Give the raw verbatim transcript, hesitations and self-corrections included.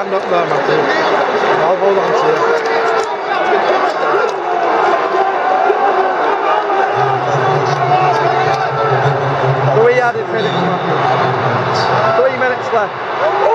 stand up there, Matthew. I'll hold on to you. Three added minutes, Matthew. Three minutes left.